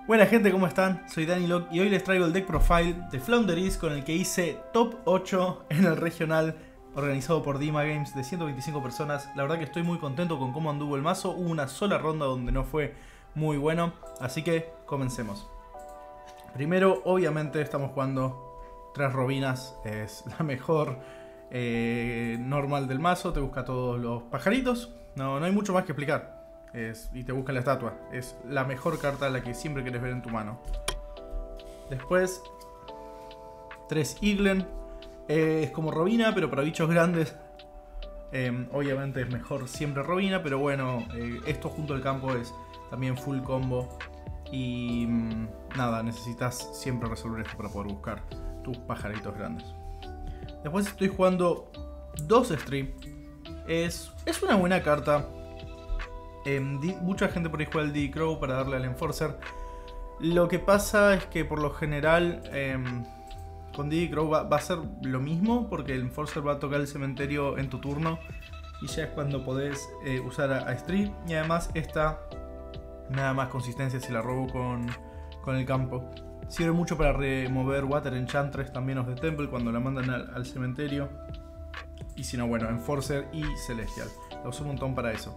Buena gente, ¿cómo están? Soy Danilog y hoy les traigo el deck profile de Flounderies con el que hice top 8 en el regional organizado por Dima Games de 125 personas. La verdad que estoy muy contento con cómo anduvo el mazo. Hubo una sola ronda donde no fue muy bueno, así que comencemos. Primero, obviamente estamos jugando 3 Robinas, es la mejor normal del mazo. Te busca todos los pajaritos, no hay mucho más que explicar. Y te busca la estatua. Es la mejor carta, la que siempre quieres ver en tu mano. Después 3 Iglen. Es como Robina, pero para bichos grandes. Obviamente es mejor siempre Robina, pero bueno, esto junto al campo es también full combo. Y nada, necesitas siempre resolver esto para poder buscar tus pajaritos grandes. Después estoy jugando 2 Strip. Es una buena carta. Mucha gente por ahí juega el D-Crow para darle al Enforcer. Lo que pasa es que por lo general con D-Crow va a ser lo mismo, porque el Enforcer va a tocar el cementerio en tu turno y ya es cuando podés usar a Strip. Y además esta me da más consistencia si la robo con el campo. Sirve mucho para remover Water Enchantress también of the Temple cuando la mandan al cementerio. Y si no, bueno, Enforcer y Celestial. La uso un montón para eso.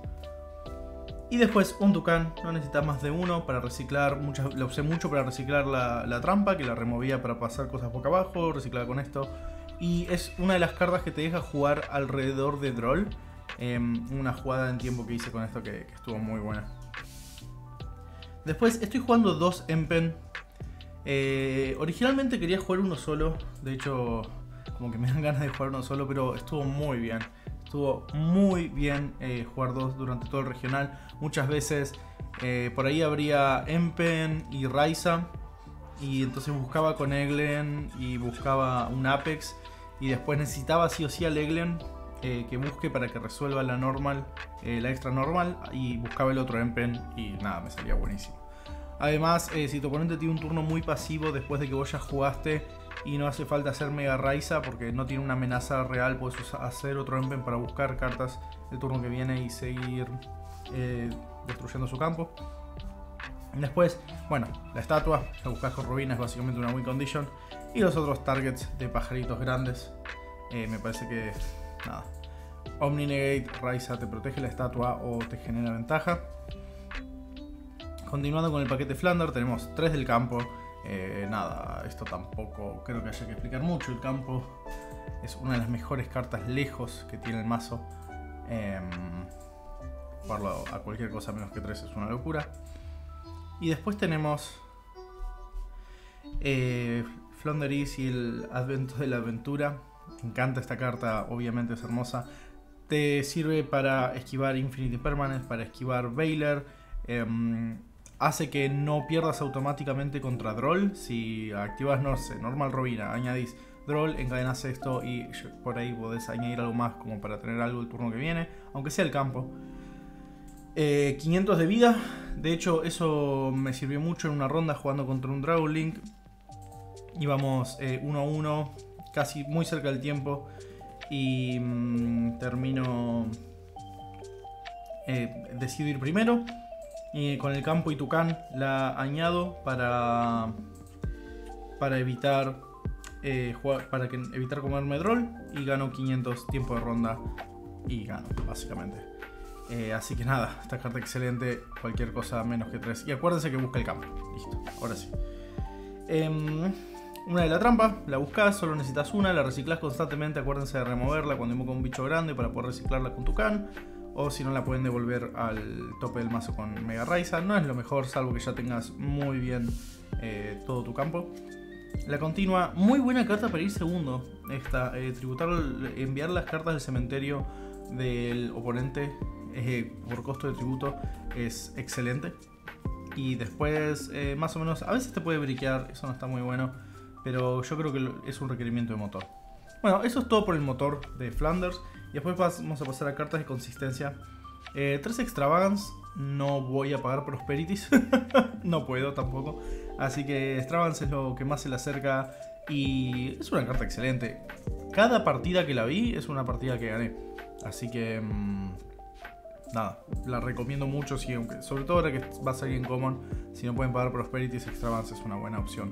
Y después un Tucán, no necesitas más de uno para reciclar. La usé mucho para reciclar la trampa, que la removía para pasar cosas boca abajo, reciclaba con esto. Y es una de las cartas que te deja jugar alrededor de Droll. Una jugada en tiempo que hice con esto que estuvo muy buena. Después estoy jugando 2 Empen. Originalmente quería jugar uno solo, de hecho como que me dan ganas de jugar uno solo, pero estuvo muy bien. Estuvo muy bien jugar 2 durante todo el regional. Muchas veces por ahí habría Empen y Raiza. Y entonces buscaba con Eglen y buscaba un Apex. Y después necesitaba sí o sí al Eglen que busque para que resuelva la normal, la extra normal. Y buscaba el otro Empen y nada, me salía buenísimo. Además, si tu oponente tiene un turno muy pasivo después de que vos ya jugaste y no hace falta hacer Mega Raiza porque no tiene una amenaza real, puedes hacer otro Empen para buscar cartas el turno que viene y seguir destruyendo su campo. Después, bueno, la estatua, la buscas con Robina, es básicamente una win condition. Y los otros targets de pajaritos grandes, me parece que nada. Omni Negate, Raiza te protege la estatua o te genera ventaja. Continuando con el paquete Flounder, tenemos 3 del campo. Nada, esto tampoco creo que haya que explicar mucho. El campo es una de las mejores cartas lejos que tiene el mazo. Jugarlo a cualquier cosa menos que 3 es una locura. Y después tenemos Flounderies y el Advento de la Aventura. Me encanta esta carta, obviamente es hermosa. Te sirve para esquivar Infinite Permanence, para esquivar Veiler. Hace que no pierdas automáticamente contra Droll. Si activas, no sé, Normal Robina, añadís Droll, encadenas esto y por ahí podés añadir algo más como para tener algo el turno que viene, aunque sea el campo. 500 de vida, de hecho eso me sirvió mucho en una ronda jugando contra un Dragon Link. Íbamos 1-1, casi muy cerca del tiempo y termino... decido ir primero. Y con el campo y Tucán la añado para evitar evitar comerme Droll y gano 500 tiempo de ronda y gano básicamente. Así que nada, esta carta excelente, cualquier cosa menos que 3. Y acuérdense que busca el campo. Listo, ahora sí. Una de la trampa, la buscas, solo necesitas una, la reciclas constantemente. Acuérdense de removerla cuando invoca un bicho grande para poder reciclarla con Tucán. O si no, la pueden devolver al tope del mazo con Mega Raiza. No es lo mejor, salvo que ya tengas muy bien todo tu campo. La continua, muy buena carta para ir segundo. Esta, enviar las cartas del cementerio del oponente por costo de tributo es excelente. Y después, más o menos, a veces te puede briquear, eso no está muy bueno. Pero yo creo que es un requerimiento de motor. Bueno, eso es todo por el motor de Flounders. Y después vamos a pasar a cartas de consistencia. 3 Extravagance. No voy a pagar Prosperities. No puedo tampoco. Así que Extravagance es lo que más se le acerca. Y es una carta excelente. Cada partida que la vi es una partida que gané. Así que nada, la recomiendo mucho, sí, aunque, sobre todo ahora que va a salir en Common. Si no pueden pagar Prosperities, Extravagance es una buena opción.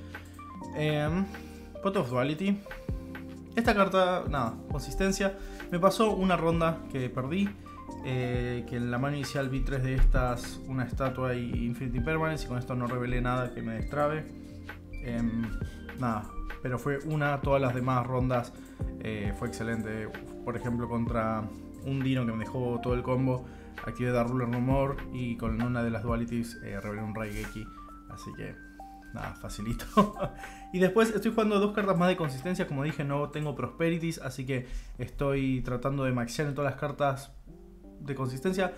Pot of Duality. Esta carta, nada, consistencia. Me pasó una ronda que perdí. Que en la mano inicial vi 3 de estas, una estatua y Infinite Impermanence, y con esto no revelé nada que me destrabe. Nada, pero fue una, todas las demás rondas fue excelente. Por ejemplo, contra un Dino que me dejó todo el combo, activé Dark Ruler No More y con una de las Dualities revelé un Raigeki, así que nada, facilito. Y después estoy jugando 2 cartas más de consistencia. Como dije, no tengo Prosperities, así que estoy tratando de maxear en todas las cartas de consistencia.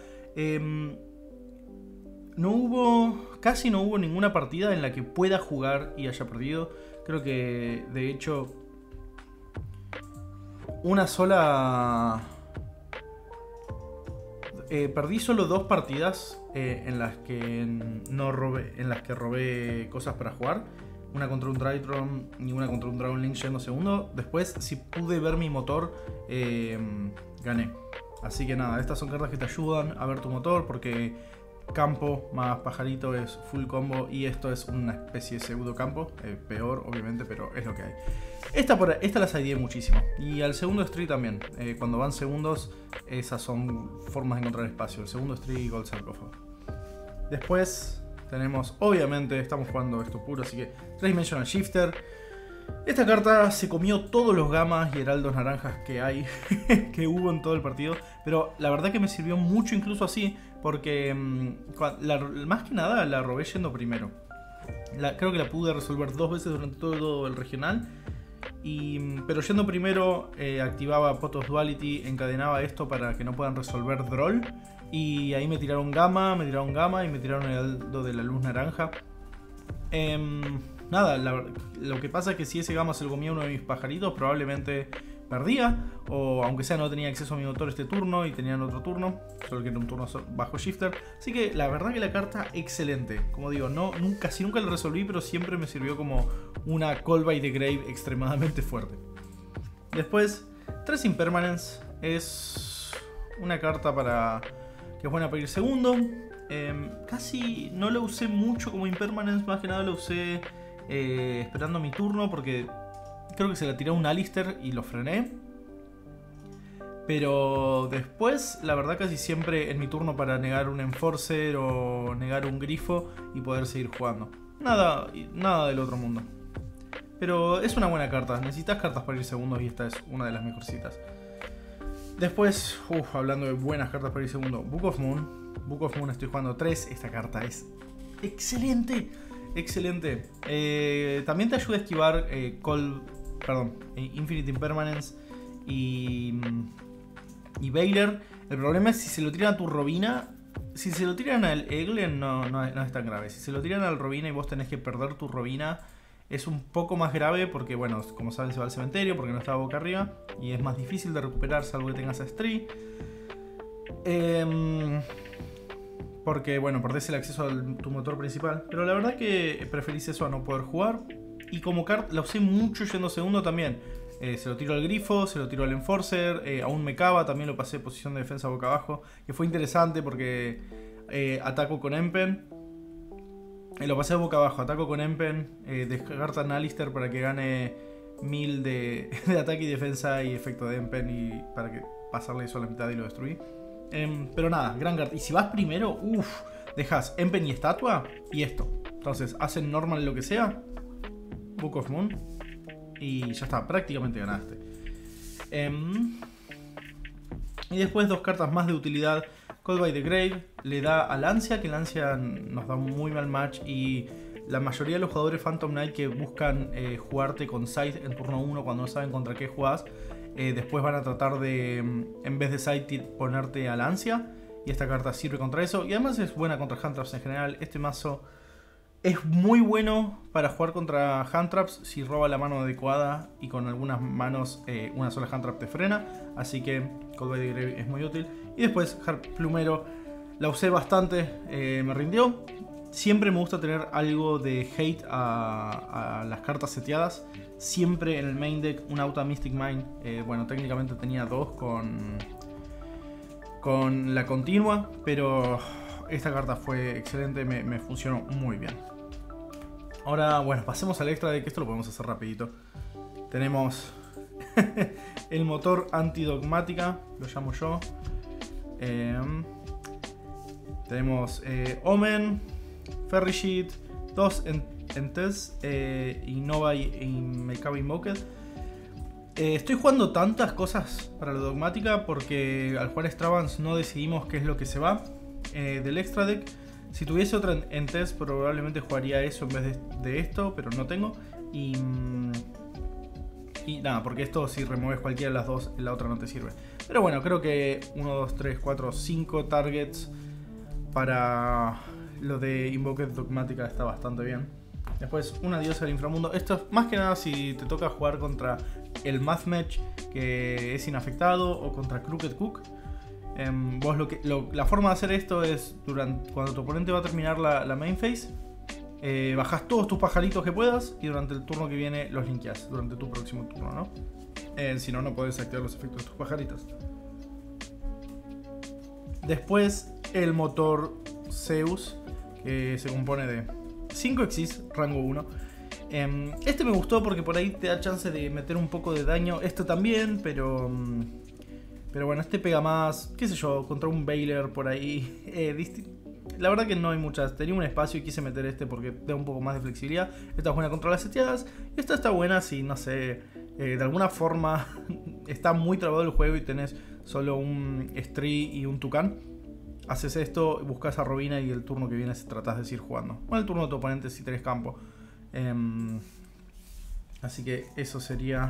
Casi no hubo ninguna partida en la que pueda jugar y haya perdido. Creo que de hecho una sola... perdí solo 2 partidas en las que no robé, en las que robé cosas para jugar. Una contra un Drytron y una contra un Dragon Link yendo segundo. Después, si pude ver mi motor, gané. Así que nada, estas son cartas que te ayudan a ver tu motor, porque campo más pajarito es full combo y esto es una especie de pseudo campo. Peor, obviamente, pero es lo que hay. Esta la sideé muchísimo. Y al segundo Street también. Cuando van segundos, esas son formas de encontrar espacio. El segundo Street y Gold Sarcófago. Después tenemos, obviamente, estamos jugando esto puro, así que 3-Dimensional Shifter. Esta carta se comió todos los gamas y heraldos naranjas que hay, que hubo en todo el partido. Pero la verdad que me sirvió mucho incluso así, porque más que nada la robé yendo primero. Creo que la pude resolver 2 veces durante todo el regional. Pero yendo primero activaba Pot of Duality, encadenaba esto para que no puedan resolver Droll. Y ahí me tiraron Gamma y me tiraron el heraldo de la luz naranja. Nada, lo que pasa es que si ese Gamma se lo comía uno de mis pajaritos, probablemente perdía. O aunque sea, no tenía acceso a mi motor este turno y tenían otro turno, solo que era un turno bajo Shifter. Así que la verdad que la carta excelente. Como digo, casi nunca la resolví, pero siempre me sirvió como una Call by the Grave extremadamente fuerte. Después, 3 Impermanence. Es una carta que es buena para ir segundo. Casi no la usé mucho como Impermanence, más que nada la usé esperando mi turno, porque creo que se la tiré a un Alistair y lo frené. Pero después, la verdad, casi siempre en mi turno para negar un Enforcer o negar un Grifo y poder seguir jugando. Nada del otro mundo. Pero es una buena carta. Necesitas cartas para ir segundos y esta es una de las mejorcitas. Después, hablando de buenas cartas para ir segundo, Book of Moon. Book of Moon estoy jugando 3. Esta carta es excelente. Excelente. También te ayuda a esquivar Infinite Impermanence y Veiler. El problema es si se lo tiran a tu Robina. Si se lo tiran al Eglen no es tan grave. Si se lo tiran al Robina y vos tenés que perder tu Robina, es un poco más grave porque, bueno, como saben, se va al cementerio porque no está boca arriba y es más difícil de recuperar salvo que tengas a Stree. Porque, bueno, perdés el acceso a tu motor principal. Pero la verdad que preferís eso a no poder jugar. Y como carta la usé mucho yendo segundo también. Se lo tiro al Grifo, se lo tiro al Enforcer, a un Mekaba también lo pasé posición de defensa boca abajo. Que fue interesante porque ataco con Empen. Lo pasé boca abajo, ataco con Empen, descartan a Alistair para que gane 1000 de ataque y defensa y efecto de Empen y para que pasarle eso a la mitad y lo destruí. Pero nada, gran carta. Y si vas primero, dejas Empen y estatua y esto. Entonces hacen normal lo que sea, Book of Moon, y ya está, prácticamente ganaste. Y después 2 cartas más de utilidad. Call by the Grave le da a Lancia, que Lancia nos da un muy mal match. Y la mayoría de los jugadores Phantom Knight que buscan jugarte con Scythe en turno 1 cuando no saben contra qué jugás, después van a tratar de, en vez de Scythe, ponerte a Lancia. Y esta carta sirve contra eso. Y además es buena contra Hand Traps en general. Este mazo es muy bueno para jugar contra Hand Traps si roba la mano adecuada. Y con algunas manos una sola Hand Trap te frena. Así que Call by the Grave es muy útil. Y después Harp Plumero. La usé bastante. Me rindió. Siempre me gusta tener algo de hate a las cartas seteadas. Siempre en el main deck un Auto Mystic Mine. Bueno, técnicamente tenía 2 con con la continua, pero esta carta fue excelente, me funcionó muy bien. Ahora, bueno, pasemos al extra deck, esto lo podemos hacer rapidito. Tenemos el motor antidogmática, lo llamo yo. Tenemos Omen, Ferry Sheet, 2 Entes, Innova y Mekaba Invoked. Estoy jugando tantas cosas para la dogmática porque al jugar Extravagance no decidimos qué es lo que se va del extra deck. Si tuviese otra Entes probablemente jugaría eso en vez de esto, pero no tengo. Y nada, porque esto si remueves cualquiera de las dos, la otra no te sirve. Pero bueno, creo que 1, 2, 3, 4, 5 targets para lo de Invoked Dogmática está bastante bien. Después, una diosa del inframundo. Esto es más que nada si te toca jugar contra el Math Match, que es inafectado, o contra Crooked Cook. Vos la forma de hacer esto es cuando tu oponente va a terminar la main phase, bajás todos tus pajaritos que puedas y durante el turno que viene los linkeás, durante tu próximo turno, ¿no? Si no, no podés activar los efectos de tus pajaritos. Después, el motor Zeus, que se compone de 5 Exis, rango 1. Este me gustó porque por ahí te da chance de meter un poco de daño. Esto también, pero bueno, este pega más, qué sé yo, contra un Baylor por ahí. La verdad que no hay muchas. Tenía un espacio y quise meter este porque da un poco más de flexibilidad. Esta es buena contra las seteadas. Esta está buena si, no sé, de alguna forma está muy trabado el juego y tenés solo un Stree y un Tucán. Haces esto, buscas a Robina y el turno que viene tratás de seguir jugando. O el turno de tu oponente si tenés campo. Así que eso sería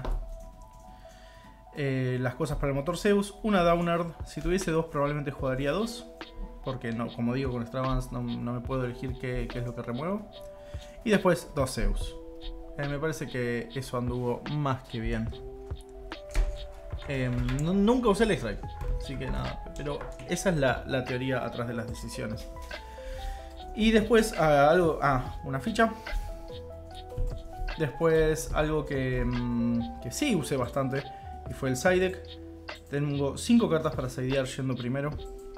las cosas para el motor Zeus. Una Downard. Si tuviese 2 probablemente jugaría 2. Porque no, como digo, con Extravagance no me puedo elegir qué es lo que remuevo. Y después 2 Zeus. Me parece que eso anduvo más que bien. Nunca usé el X-Ray, así que nada, pero esa es la teoría atrás de las decisiones. Y después una ficha. Después algo que sí usé bastante y fue el side deck. Tengo 5 cartas para sidear yendo primero.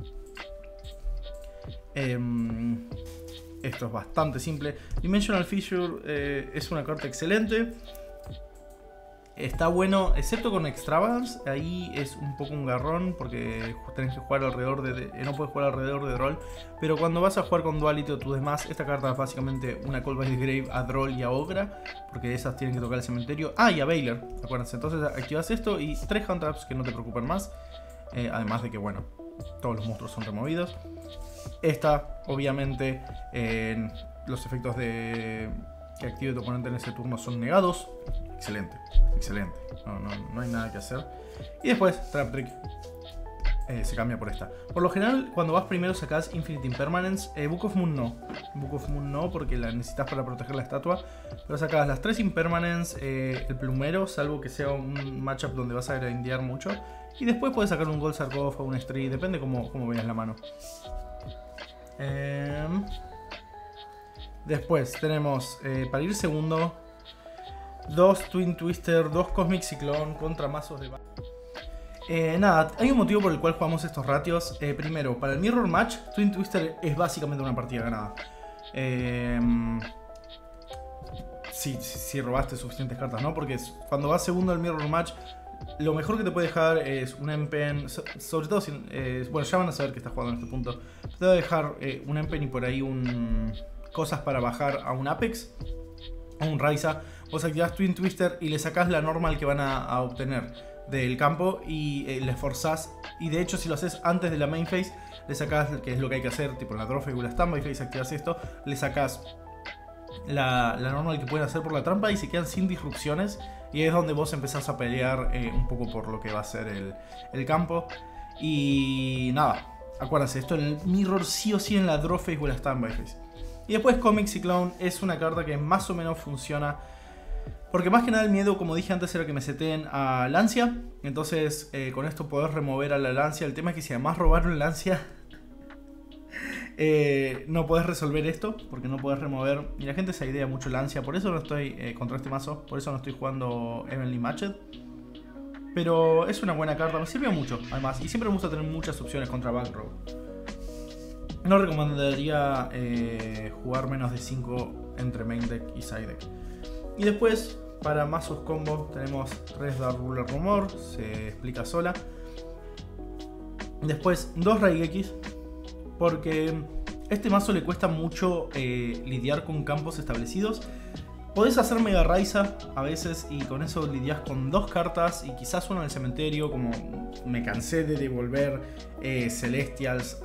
Esto es bastante simple. Dimensional Fissure es una carta excelente. Está bueno, excepto con Extravagance. Ahí es un poco un garrón porque tenés que jugar alrededor no puedes jugar alrededor de Droll. Pero cuando vas a jugar con Duality o tus demás, esta carta es básicamente una Call by the Grave a Droll y a Ogra, porque esas tienen que tocar el cementerio. Y a Baylor, acuérdense. Entonces activas esto y 3 hand traps que no te preocupan más. Además de que, bueno, todos los monstruos son removidos. Esta, obviamente, los efectos que active tu oponente en ese turno son negados. Excelente, excelente. No hay nada que hacer. Y después, Trap Trick se cambia por esta. Por lo general, cuando vas primero sacas Infinite Impermanence. Book of Moon no. Book of Moon no, porque la necesitas para proteger la estatua. Pero sacas las 3 Impermanence, el plumero, salvo que sea un matchup donde vas a grindear mucho. Y después puedes sacar un Gold Sarcófago, un Street, depende cómo veas la mano. Después tenemos, para ir segundo, 2 Twin Twister, 2 Cosmic Cyclone contra mazos de... nada, hay un motivo por el cual jugamos estos ratios. Primero, para el Mirror Match, Twin Twister es básicamente una partida ganada. Si robaste suficientes cartas, ¿no? Porque cuando vas segundo al Mirror Match, lo mejor que te puede dejar es un Empen, sobre todo si... bueno, ya van a saber que estás jugando en este punto. Te va a dejar un Empen y por ahí cosas para bajar a un Apex, a un Raiza. Vos activás Twin Twister y le sacás la normal que van a obtener del campo y le forzás. Y de hecho, si lo haces antes de la main phase, le sacás, que es lo que hay que hacer, tipo en la Draw Phase o la Standby Phase, activas esto, le sacás la normal que pueden hacer por la trampa y se quedan sin disrupciones. Y es donde vos empezás a pelear un poco por lo que va a ser el campo. Y nada, acuérdense, esto en el Mirror sí o sí en la Draw Phase o la Standby Phase. Y después Comic Cyclone es una carta que más o menos funciona. Porque más que nada el miedo, como dije antes, era que me seteen a Lancia. Entonces con esto podés remover a la Lancia. El tema es que si además robaron Lancia, no podés resolver esto, porque no podés remover. Y la gente se idea mucho Lancia. Por eso no estoy contra este mazo. Por eso no estoy jugando Evenly Matched. Pero es una buena carta, me sirvió mucho además. Y siempre me gusta tener muchas opciones contra Backrow. No recomendaría jugar menos de 5 entre main deck y side deck. Y después, para mazos combo, tenemos 3 Dark Ruler Rumor, se explica sola. Después 2 Raigekis, porque este mazo le cuesta mucho lidiar con campos establecidos. Podés hacer Mega Raiza a veces y con eso lidias con 2 cartas y quizás uno en el cementerio, como me cansé de devolver Celestials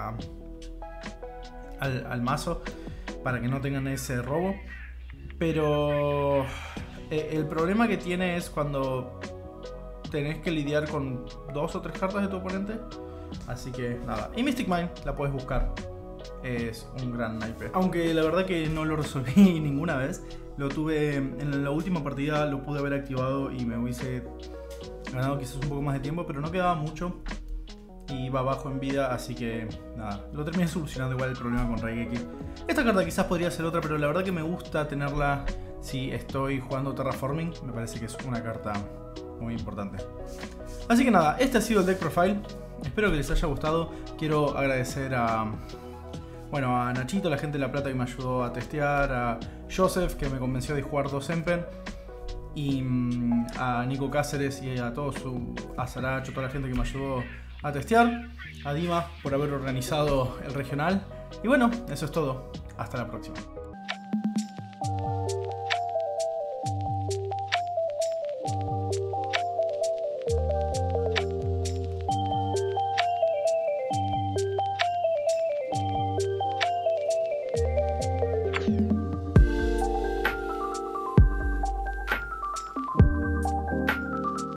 al mazo para que no tengan ese robo. Pero el problema que tiene es cuando tenés que lidiar con 2 o 3 cartas de tu oponente. Así que nada. Y Mystic Mine la puedes buscar. Es un gran naipe. Aunque la verdad que no lo resolví ninguna vez. Lo tuve en la última partida, lo pude haber activado y me hubiese ganado quizás un poco más de tiempo, pero no quedaba mucho. Y va bajo en vida, así que nada, lo terminé solucionando igual el problema con Raigeki. Esta carta quizás podría ser otra, pero la verdad que me gusta tenerla si estoy jugando Terraforming. Me parece que es una carta muy importante. Así que nada, este ha sido el deck profile. Espero que les haya gustado. Quiero agradecer a Nachito, la gente de La Plata que me ayudó a testear, a Joseph que me convenció de jugar 2 Empen, y a Nico Cáceres y a a Saracho, toda la gente que me ayudó a testear, a Dima por haber organizado el regional. Y bueno, eso es todo. Hasta la próxima.